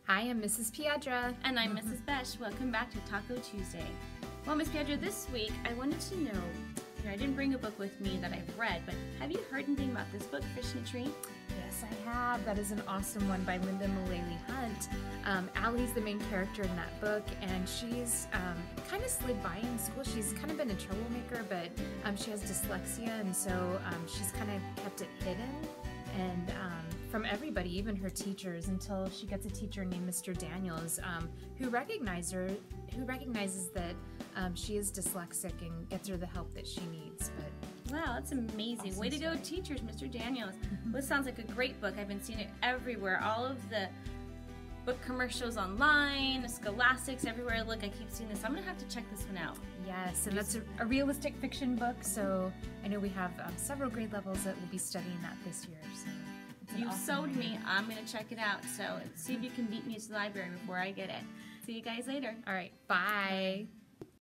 Hi, I'm Mrs. Piedra. And I'm Mrs. Besh. Welcome back to Taco Tuesday. Well, Miss Piedra, this week I wanted to know, I didn't bring a book with me that I've read, but have you heard anything about this book, Fish in a Tree? Yes, I have. That is an awesome one by Linda Mullally Hunt. Allie's the main character in that book, and she's kind of slid by in school. She's kind of been a troublemaker, but she has dyslexia, and so she's kind of kept it hidden and from everybody, even her teachers, until she gets a teacher named Mr. Daniels who recognizes that she is dyslexic and gets her the help that she needs. But wow, that's amazing. Awesome Way to go, story. teachers, Mr. Daniels. Well, this sounds like a great book. I've been seeing it everywhere. All of the book commercials online, Scholastics, everywhere I look, I keep seeing this. I'm going to have to check this one out. yes, and that's a realistic fiction book, so I know we have several grade levels that will be studying that this year. So it's an You've awesome sold read. me. I'm going to check it out. So see if you can beat me to the library before I get it. See you guys later. All right, bye.